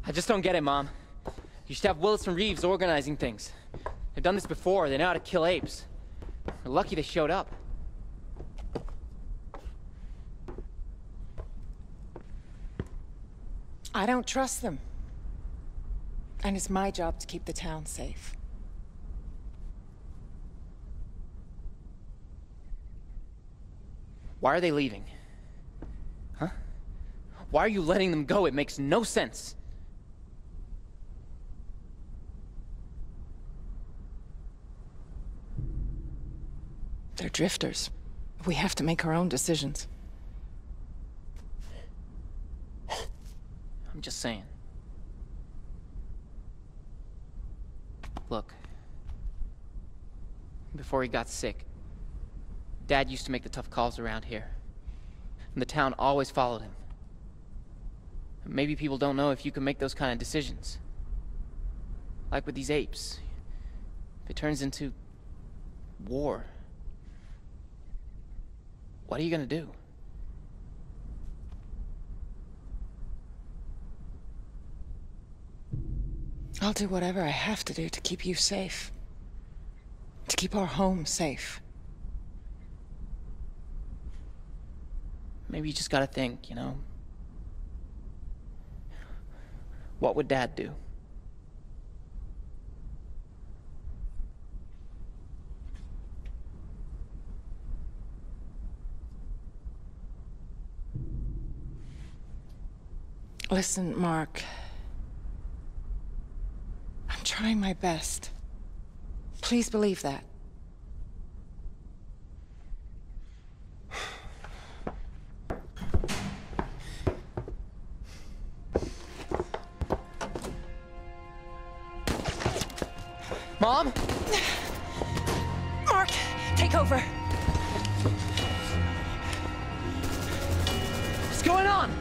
I just don't get it, Mom. You should have Willis and Reeves organizing things. They've done this before. They know how to kill apes. We're lucky they showed up. I don't trust them. And it's my job to keep the town safe. Why are they leaving? Huh? Why are you letting them go? It makes no sense. They're drifters. We have to make our own decisions. I'm just saying. Look. Before he got sick, Dad used to make the tough calls around here. And the town always followed him. Maybe people don't know if you can make those kind of decisions. Like with these apes. If it turns into war, what are you gonna do? I'll do whatever I have to do to keep you safe. To keep our home safe. Maybe you just gotta think, you know? What would Dad do? Listen, Mark. I'm trying my best. Please believe that. Mom? Mark, take over. What's going on?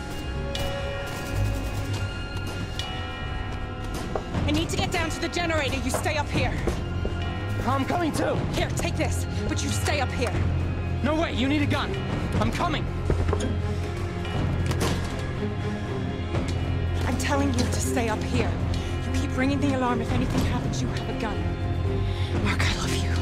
I need to get down to the generator. You stay up here. I'm coming too. Here, take this. But you stay up here. No way, you need a gun. I'm coming. I'm telling you to stay up here. You keep ringing the alarm. If anything happens, you have a gun. Mark, I love you.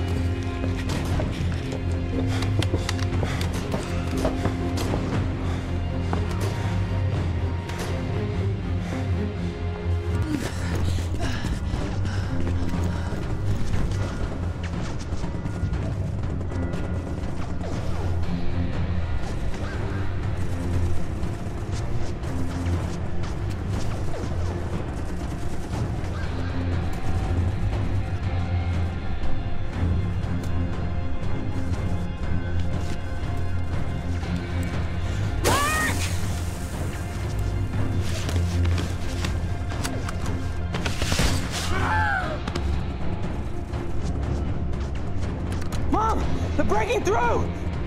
They're breaking through!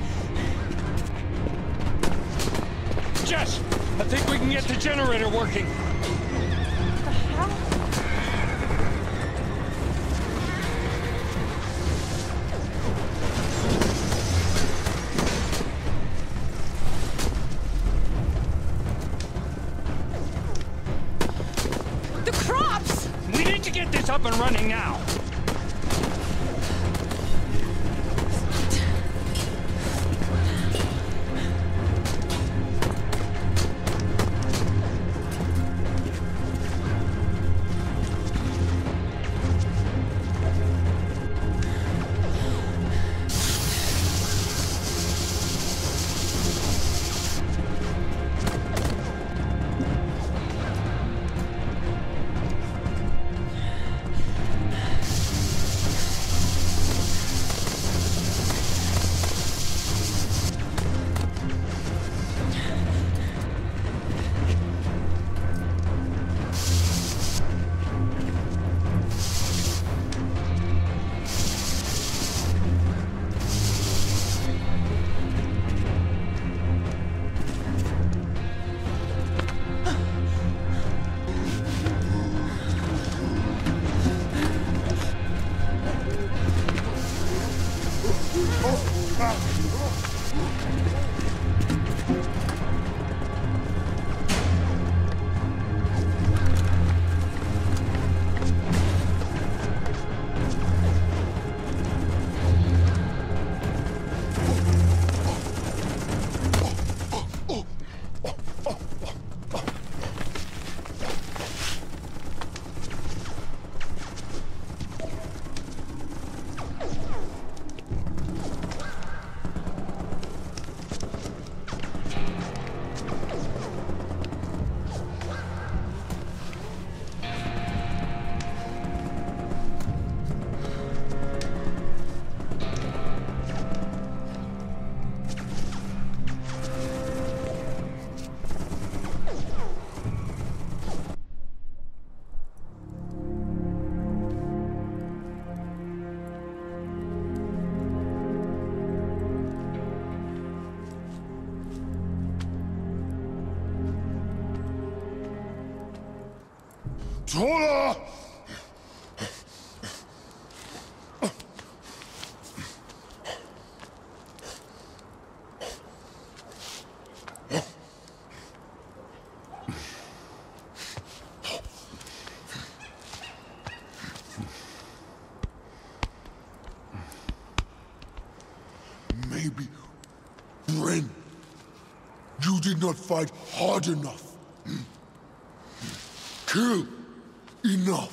Jess, I think we can get the generator working. What the hell? The crops! We need to get this up and running now. Tola! Maybe, Bren, you did not fight hard enough. Kill enough.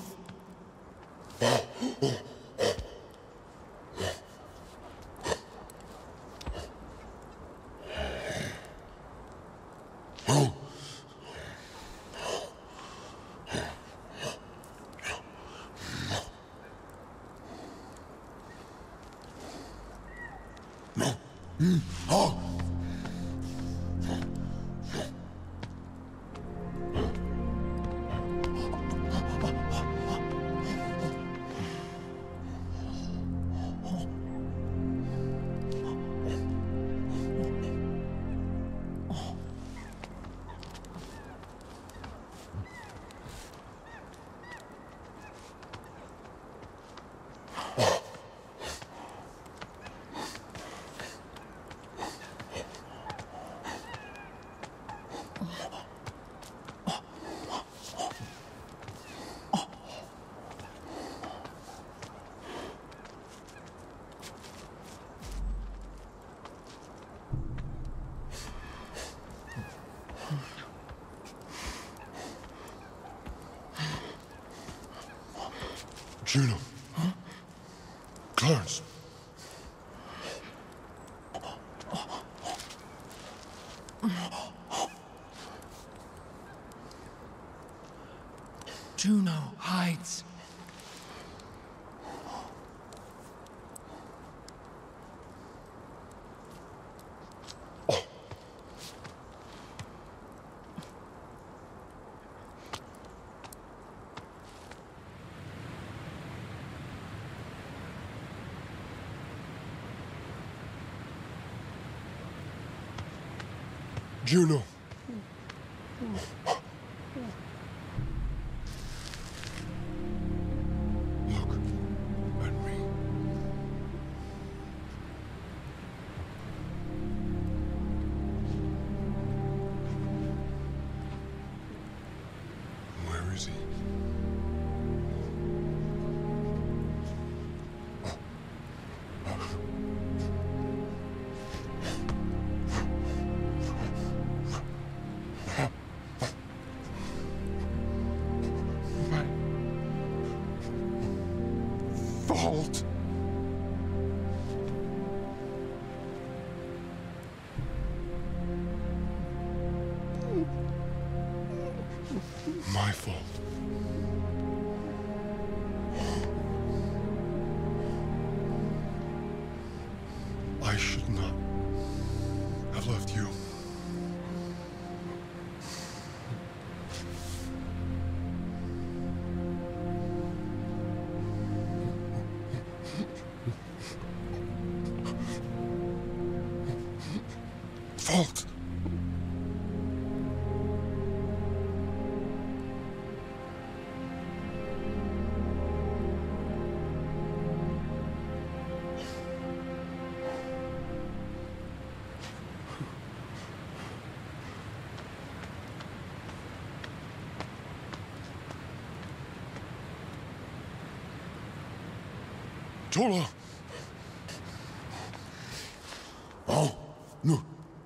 Juno. Huh? Clarence. Juno hides. Juno. Look at me. Where is he? Fault. My fault. I should not have left you. Fault. Tola. Oh, no.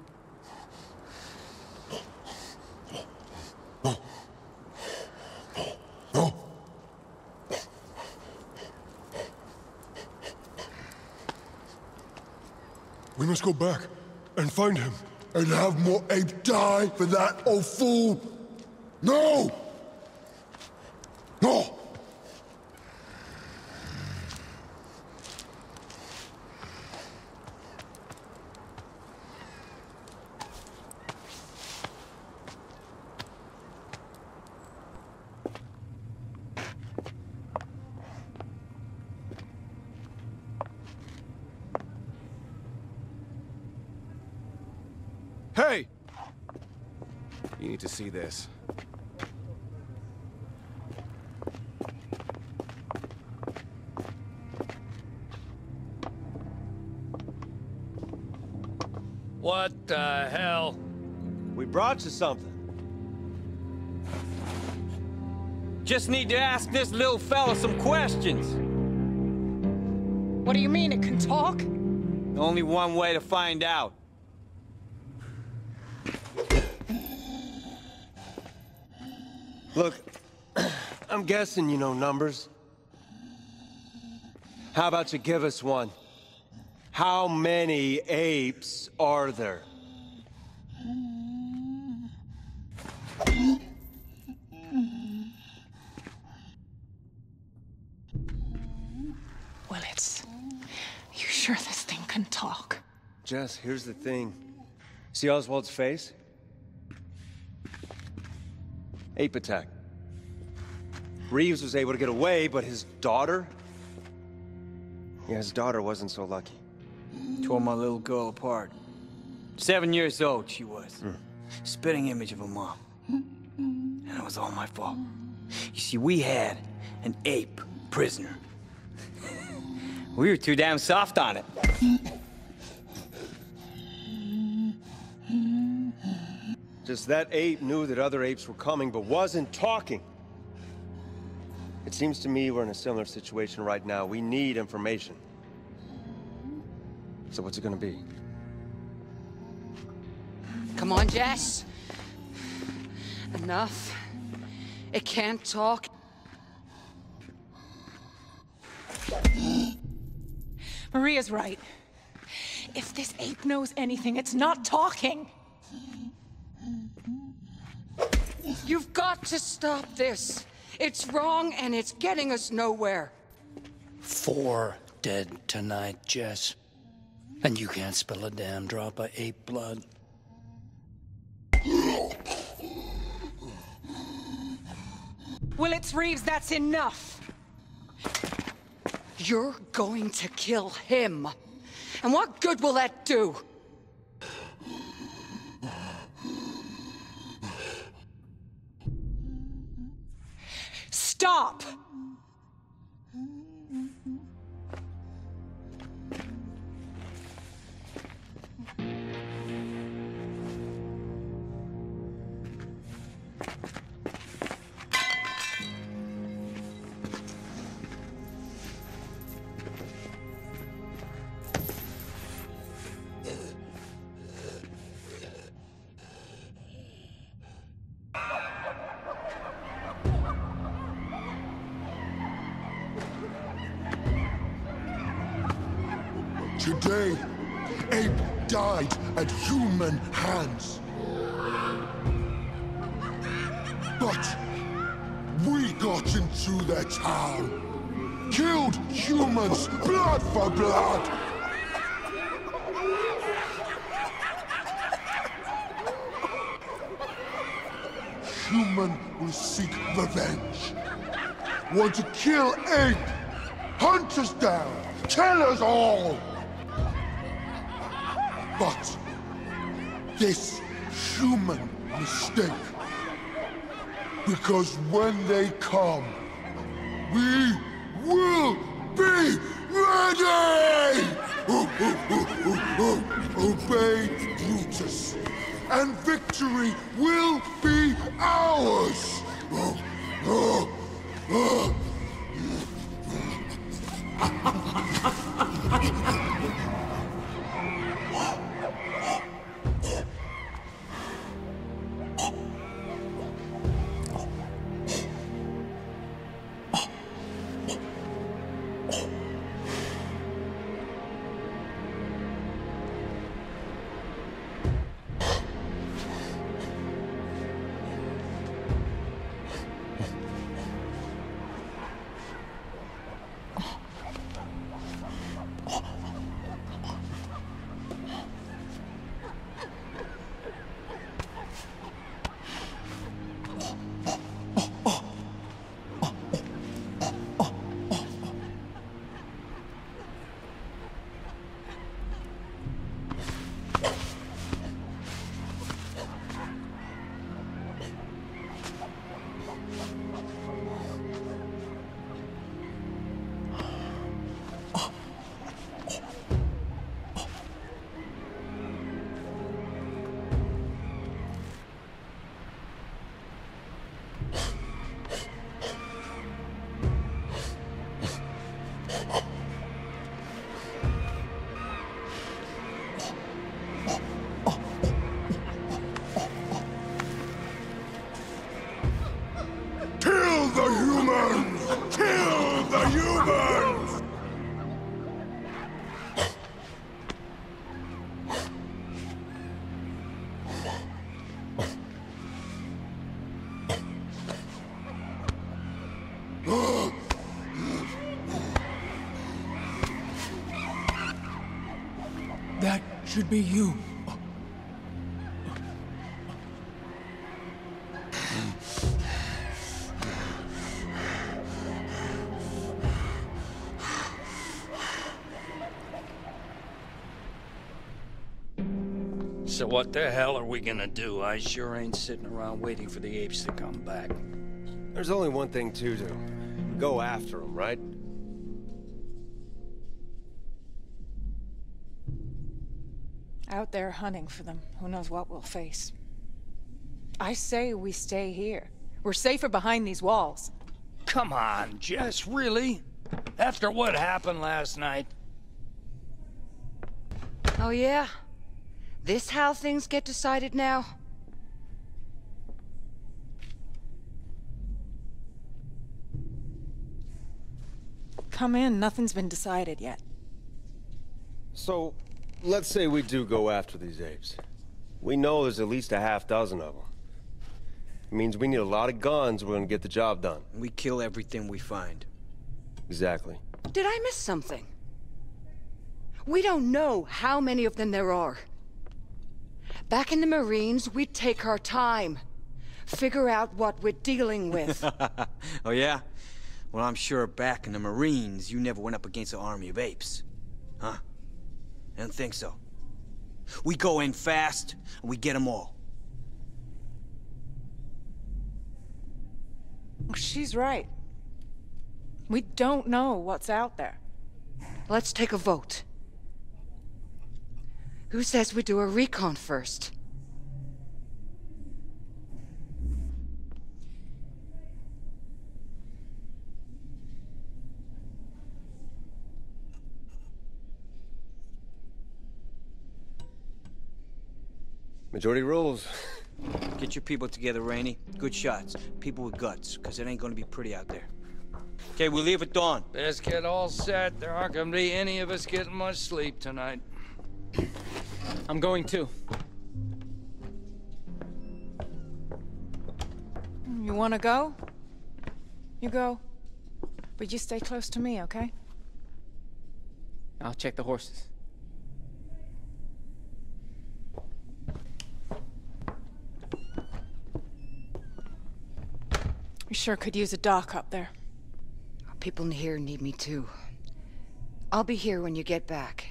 We must go back and find him. And have more ape die for that old fool? No! No! Hey! You need to see this. What the hell? We brought you something. Just need to ask this little fella some questions. What do you mean, it can talk? Only one way to find out. Look, I'm guessing you know numbers. How about you give us one? How many apes are there? Well, you sure this thing can talk? Jess, here's the thing. See Oswald's face? Ape attack. Reeves was able to get away, but his daughter? Yeah, his daughter wasn't so lucky. Tore my little girl apart. 7 years old she was. Spitting image of her mom. And it was all my fault. You see, we had an ape prisoner. We were too damn soft on it. Just that ape knew that other apes were coming, but wasn't talking. It seems to me we're in a similar situation right now. We need information. So what's it gonna be? Come on, Jess. Enough. It can't talk. Maria's right. If this ape knows anything, it's not talking. You've got to stop this. It's wrong and it's getting us nowhere. 4 dead tonight, Jess. And you can't spill a damn drop of ape blood. Well, it's Reeves, that's enough. You're going to kill him. And what good will that do? Stop! Today, ape died at human hands. But we got into their town, killed humans, blood for blood. Human will seek revenge. Want to kill ape, hunt us down, kill us all. But this human mistake. Because when they come, we will be ready! Obey Brutus, and victory will be ours! Should be you. So what the hell are we gonna do? I sure ain't sitting around waiting for the apes to come back. There's only one thing to do. Go after them, right? Out there hunting for them. Who knows what we'll face. I say we stay here. We're safer behind these walls. Come on, Jess, really? After what happened last night? Oh, yeah? This how things get decided now? Come in, nothing's been decided yet. So, let's say we do go after these apes. We know there's at least a half dozen of them. It means we need a lot of guns if we're gonna get the job done. We kill everything we find. Exactly. Did I miss something? We don't know how many of them there are. Back in the Marines, we'd take our time. Figure out what we're dealing with. Oh, yeah? Well, I'm sure back in the Marines, you never went up against an army of apes. Huh? I don't think so. We go in fast, and we get them all. She's right. We don't know what's out there. Let's take a vote. Who says we do a recon first? Majority rules. Get your people together, Rainey. Good shots. People with guts, because it ain't gonna be pretty out there. Okay, we leave at dawn. Best get all set. There aren't gonna be any of us getting much sleep tonight. I'm going too. You wanna go? You go. But you stay close to me, okay? I'll check the horses. We sure could use a dock up there. People in here need me too. I'll be here when you get back.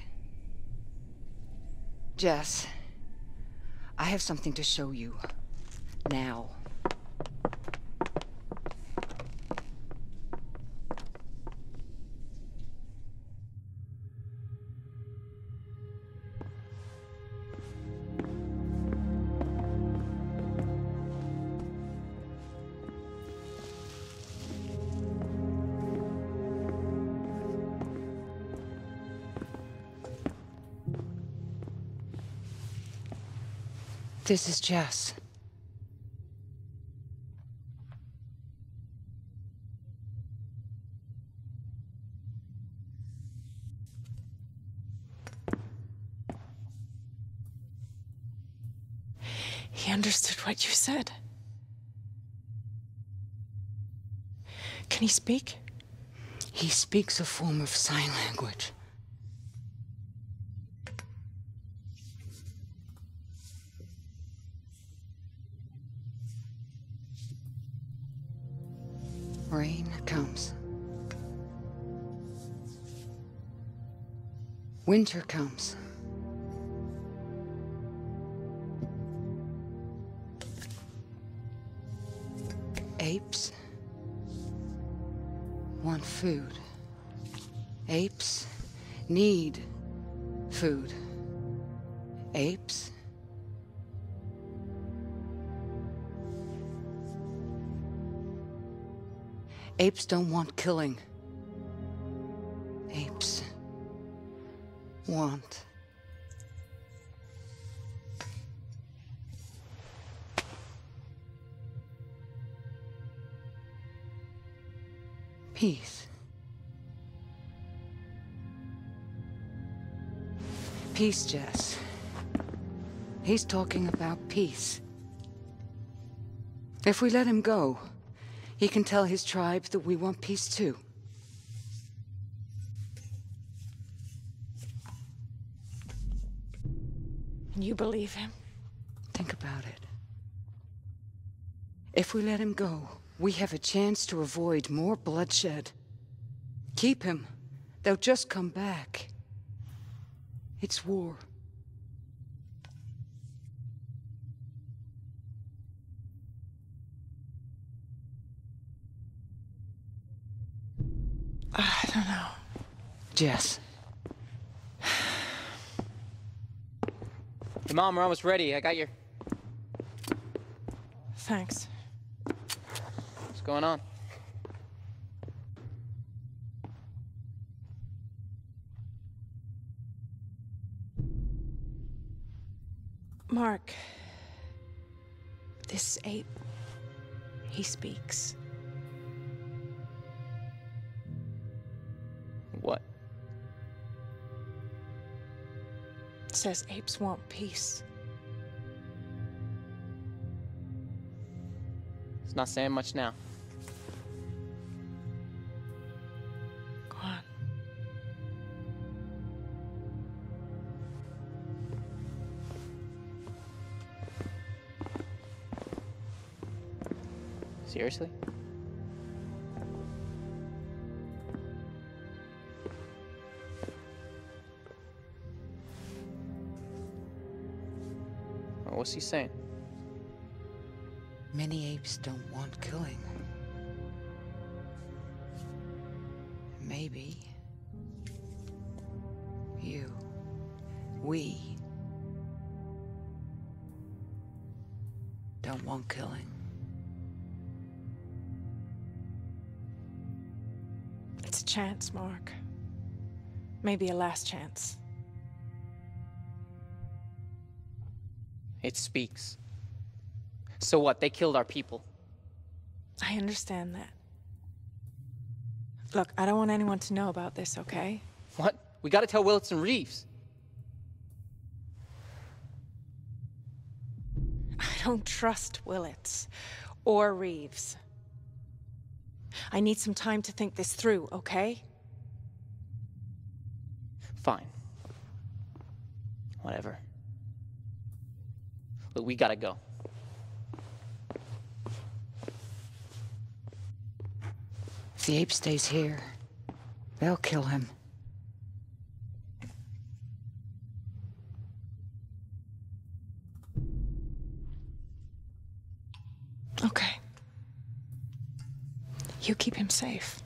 Jess, I have something to show you. Now. This is Jess. He understood what you said. Can he speak? He speaks a form of sign language. Rain comes. Winter comes. Apes want food. Apes need food. Apes don't want killing. Apes want peace. Peace, Jess. He's talking about peace. If we let him go, he can tell his tribe that we want peace too. You believe him? Think about it. If we let him go, we have a chance to avoid more bloodshed. Keep him. They'll just come back. It's war. I don't know. Jess. Hey, Mom, we're almost ready. I got your... Thanks. What's going on? Mark. This ape, he speaks. What? Says apes want peace. It's not saying much now. Go on. Seriously? Well, what's he saying? Many apes don't want killing. Maybe we don't want killing. It's a chance, Mark. Maybe a last chance. It speaks. So what? They killed our people. I understand that. Look, I don't want anyone to know about this, okay? What? We gotta tell Willits and Reeves. I don't trust Willits or Reeves. I need some time to think this through, okay? Fine. Whatever. Look, we gotta go. If the ape stays here, they'll kill him. Okay. You keep him safe.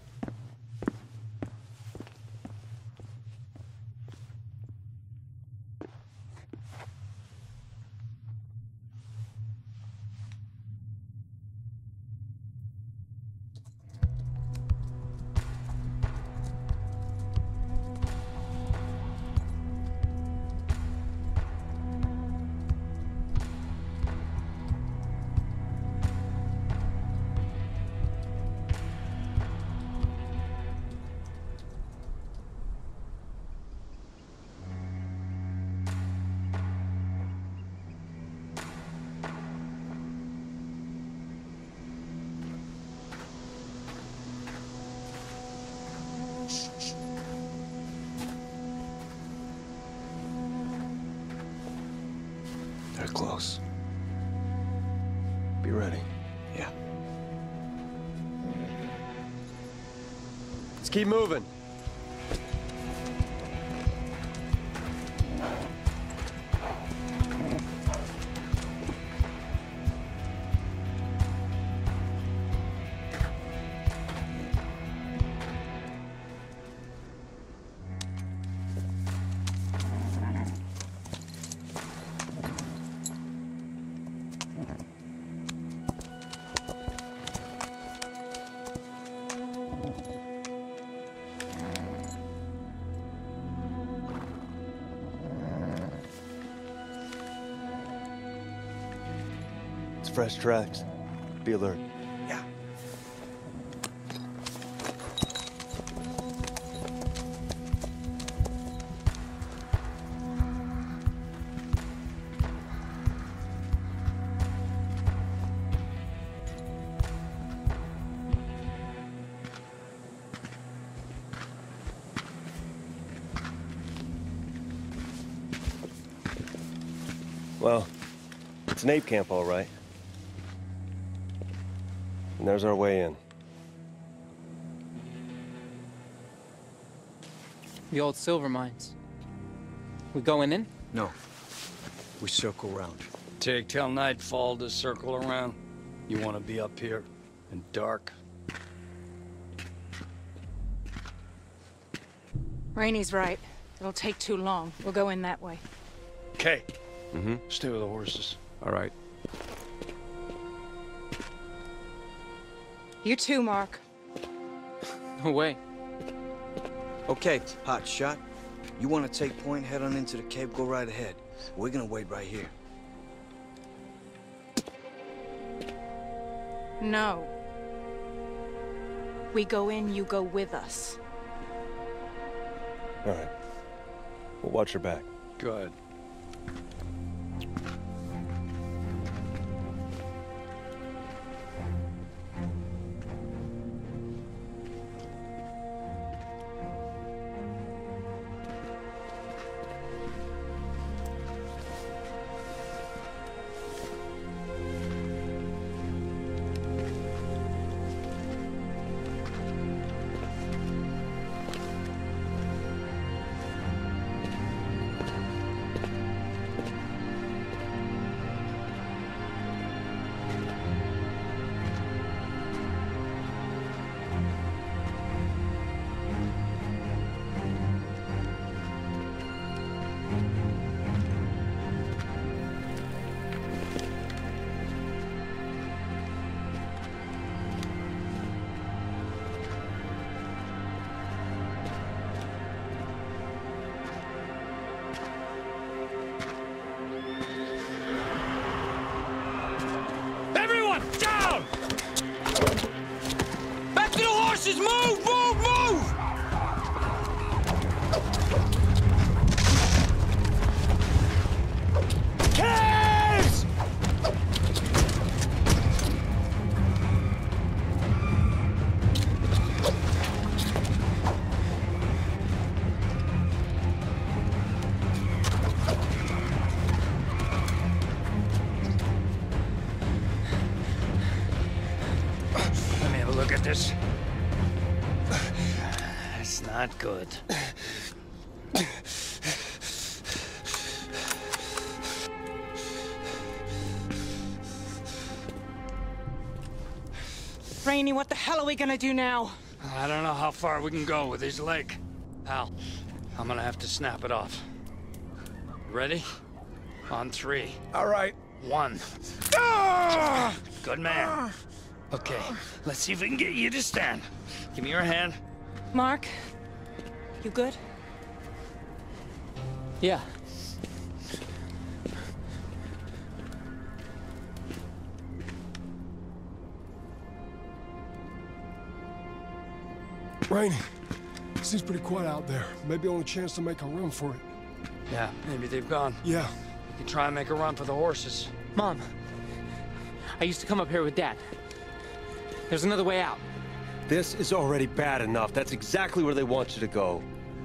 They're close. Be ready. Yeah. Let's keep moving. It's fresh tracks. Be alert. Yeah. Well, it's an ape camp, all right. And there's our way in. The old silver mines. We going in? No. We circle around. Take till nightfall to circle around. You want to be up here in dark. Rainey's right. It'll take too long. We'll go in that way. Okay. Stay with the horses. All right. You too, Mark. No way. Okay, hot shot. You want to take point, head on into the cave, go right ahead. We're gonna wait right here. No. We go in, you go with us. All right. We'll watch your back. Go ahead. Everyone, down! Back to the horses! Move! Move! Move! Caves! Let me have a look at this. It's not good. Rainey, what the hell are we gonna do now? I don't know how far we can go with his leg. Pal, I'm gonna have to snap it off. Ready? On 3. All right. 1. Good man. Okay, let's see if we can get you to stand. Give me your hand. Mark, you good? Yeah. Rainey, seems pretty quiet out there. Maybe only chance to make a run for it. Yeah, maybe they've gone. Yeah. You can try and make a run for the horses. Mom, I used to come up here with Dad. There's another way out. This is already bad enough. That's exactly where they want you to go.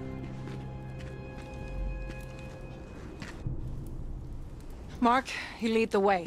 Mark, you lead the way.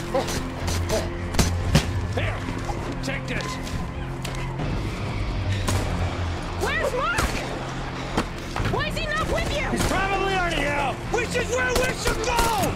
Here, take this. Where's Mark? Why is he not with you? He's probably already out. Which is where we should go!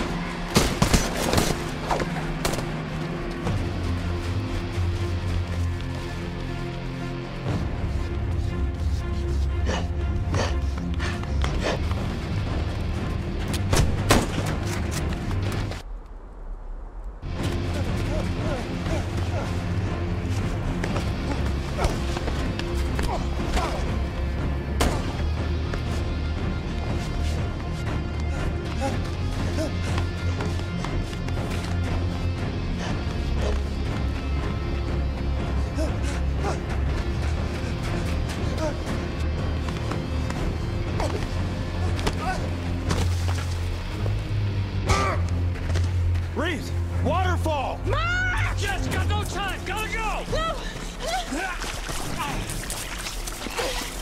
Reeves! Waterfall! Mark! Jess, got no time! Gotta go! No!